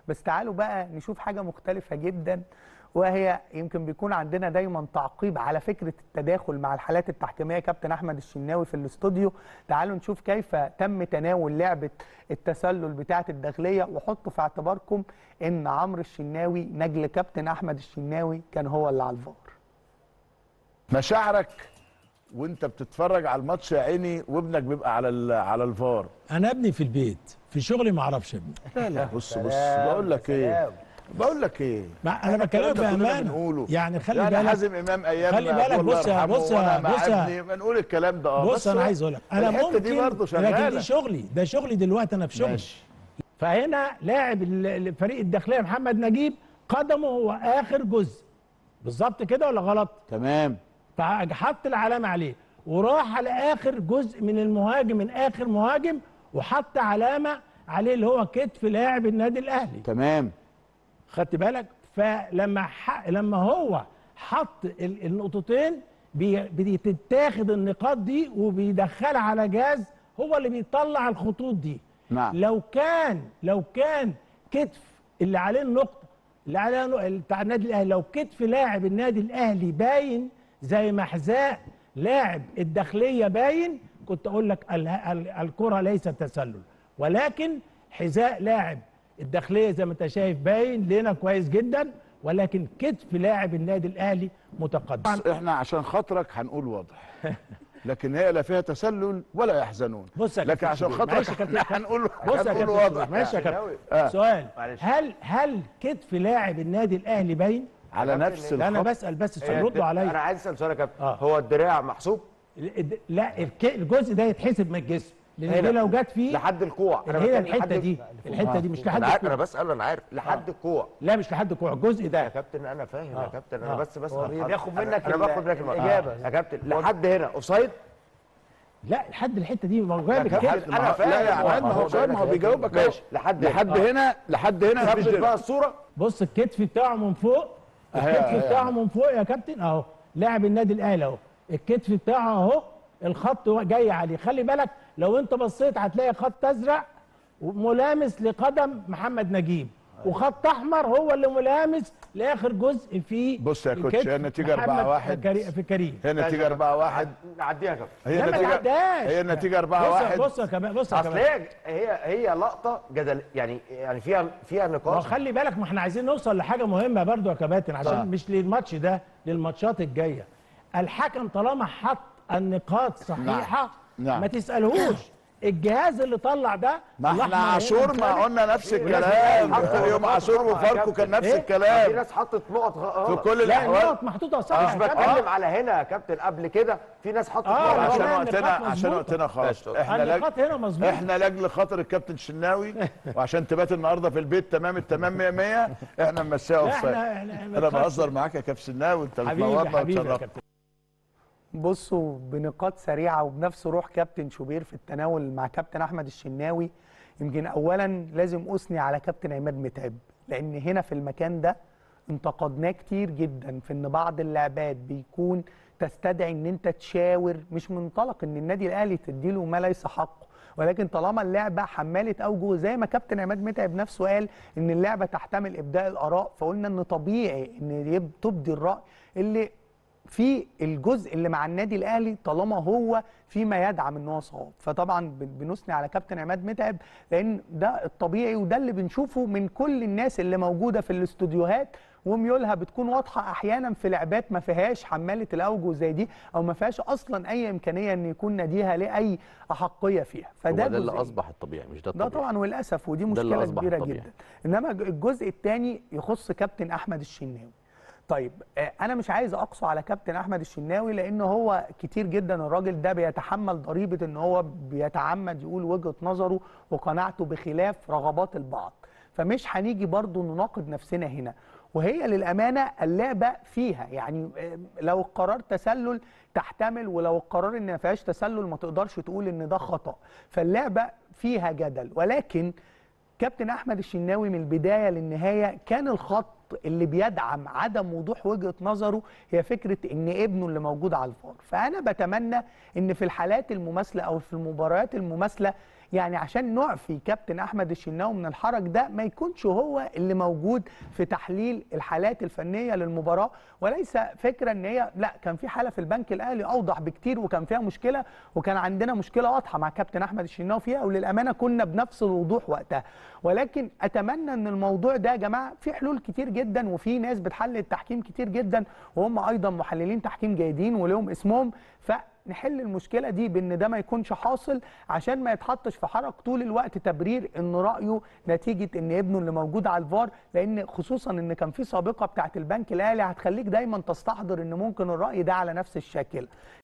بس تعالوا بقى نشوف حاجه مختلفه جدا، وهي يمكن بيكون عندنا دايما تعقيب على فكره التداخل مع الحالات التحكيميه. كابتن احمد الشناوي في الاستوديو، تعالوا نشوف كيف تم تناول لعبه التسلل بتاعه الداخليه، وحطوا في اعتباركم ان عمرو الشناوي نجل كابتن احمد الشناوي كان هو اللي على الفار. مشاعرك وانت بتتفرج على الماتش يا عيني وابنك بيبقى على الفار؟ انا ابني في البيت، في شغلي ما اعرفش ابني. لا بص بقول لك ايه ما انا بكلمك بامانه، يعني خلي بالك. يعني حازم امام ايام خلي بالك. بص بنقول الكلام ده. بص انا عايز اقول لك، انا الحته دي برضه شغاله، لكن دي شغلي، ده شغلي دلوقتي، انا في شغلي. فهنا لاعب الفريق الداخليه محمد نجيب قدمه هو اخر جزء بالظبط كده ولا غلط؟ تمام. فحط العلامه عليه وراح على اخر جزء من المهاجم، من اخر مهاجم، وحط علامه عليه اللي هو كتف لاعب النادي الاهلي. تمام. خدت بالك؟ لما هو حط النقطتين بتتاخد النقاط دي وبيدخلها على جهاز هو اللي بيطلع الخطوط دي. نعم. لو كان كتف اللي عليه النقطه اللي عليه بتاع النادي الاهلي، لو كتف لاعب النادي الاهلي باين زي ما حذاء لاعب الداخليه باين، كنت اقول لك الكره ليست تسلل، ولكن حذاء لاعب الداخليه زي ما انت شايف باين لنا كويس جدا، ولكن كتف لاعب النادي الاهلي متقدم. احنا عشان خاطرك هنقول واضح لكن هي لا فيها تسلل ولا يحزنون. بص لكن عشان خاطرك هنقول واضح. ماشي يا كابتن. سؤال، هل كتف لاعب النادي الاهلي باين على نفس الخط؟ انا بسال بس ردوا عليا. انا عايز اسال سؤال يا كابتن. هو الدراع محسوب؟ لا، الجزء ده يتحسب من الجسم، لان دي لو جت فيه لحد الكوع. انا هنا الحته دي مش لحد الكوع. انا بسال، انا عارف لحد الكوع. لا مش لحد الكوع، الجزء ده يا كابتن انا فاهم يا كابتن. انا بس بياخد منك انا باخد منك الاجابه يا كابتن. لحد هنا اوفسايد؟ لا لحد الحته دي ما هو جايب الكابتن. انا فاهم. لا يا عماد، ما هو بيجاوبك. ماشي. لحد هنا ثبت بقى الصوره. بص الكتف بتاعه من فوق، الكتف بتاعه من فوق يا كابتن اهو، لاعب النادي الاهلي اهو، الكتف بتاعه اهو، الخط جاي عليه. خلي بالك لو انت بصيت هتلاقي خط ازرق ملامس لقدم محمد نجيب، وخط احمر هو اللي ملامس لاخر جزء في. بص يا كوتش، هي النتيجه 4-1 في كريم. هي النتيجه 4-1. نعديها يا كابتن. هي النتيجه 4-1. بص يا كمان، بص يا كمان. اصل هي لقطه جدل، يعني فيها نقاش. خلي بالك، ما احنا عايزين نوصل لحاجه مهمه برضو يا كباتن، عشان مش للماتش ده، للماتشات الجايه. الحكم طالما حط النقاط صحيحه ما تسالهوش الجهاز اللي طلع ده. ما احنا عاشور ما قلنا نفس الكلام يوم عاشور وفاركو كان نفس الكلام. في ناس حطت نقط في كل الاحوال. لا نقط محطوطه صح. مش بتكلم على هنا يا كابتن، قبل كده في ناس حطت نقط. عشان وقتنا خالص. النقاط هنا مظبوط. احنا لاجل خاطر الكابتن الشناوي وعشان تبات النهارده في البيت تمام التمام 100 احنا نمشيها اوفسايد. انا بهزر معاك يا كابتن الشناوي، انت بتنورنا وتشرفنا. بصوا بنقاط سريعه وبنفس روح كابتن شوبير في التناول مع كابتن احمد الشناوي. يمكن اولا لازم اثني على كابتن عماد متعب، لان هنا في المكان ده انتقدناه كتير جدا في ان بعض اللعبات بيكون تستدعي ان انت تشاور، مش منطلق ان النادي الاهلي تديله ما ليس حقه، ولكن طالما اللعبه حماله اوجه زي ما كابتن عماد متعب نفسه قال ان اللعبه تحتمل ابداء الاراء، فقلنا ان طبيعي ان تبدي الراي اللي في الجزء اللي مع النادي الاهلي طالما هو فيما يدعم ان هو صواب. فطبعا بنثني على كابتن عماد متعب لان ده الطبيعي وده اللي بنشوفه من كل الناس اللي موجوده في الاستوديوهات، وميولها بتكون واضحه احيانا في لعبات ما فيهاش حماله الاوجه زي دي، او ما فيهاش اصلا اي امكانيه ان يكون ناديها لاي احقيه فيها. فده اللي اصبح الطبيعي، مش ده الطبيعي. ده طبعا وللاسف، ودي مشكله كبيره جدا. انما الجزء الثاني يخص كابتن احمد الشناوي. طيب انا مش عايز اقصى على كابتن احمد الشناوي لان هو كتير جدا الراجل ده بيتحمل ضريبه ان هو بيتعمد يقول وجهه نظره وقناعته بخلاف رغبات البعض، فمش هنيجي برضو نناقض نفسنا هنا. وهي للامانه اللعبه فيها يعني لو القرار تسلل تحتمل، ولو القرار ان ما فيهاش تسلل ما تقدرش تقول ان ده خطا، فاللعبه فيها جدل. ولكن كابتن احمد الشناوي من البدايه للنهايه كان الخط الضغط اللي بيدعم عدم وضوح وجهة نظره هي فكرة ان ابنه اللي موجود على الفار. فانا بتمنى ان في الحالات المماثلة او في المباريات المماثلة يعني عشان نعفي كابتن احمد الشناوي من الحرج ده ما يكونش هو اللي موجود في تحليل الحالات الفنيه للمباراه، وليس فكره ان هي لا كان في حاله في البنك الاهلي اوضح بكتير وكان فيها مشكله وكان عندنا مشكله واضحه مع كابتن احمد الشناوي فيها، وللامانه كنا بنفس الوضوح وقتها. ولكن اتمنى ان الموضوع ده يا جماعه في حلول كتير جدا وفي ناس بتحلل التحكيم كتير جدا وهم ايضا محللين تحكيم جيدين ولهم اسمهم، نحل المشكله دي بان ده ما يكونش حاصل عشان ما يتحطش في حرج طول الوقت تبرير ان رايه نتيجه ان ابنه اللي موجود على الفار، لان خصوصا ان كان في سابقه بتاعه البنك الاهلي هتخليك دايما تستحضر ان ممكن الراي ده على نفس الشكل.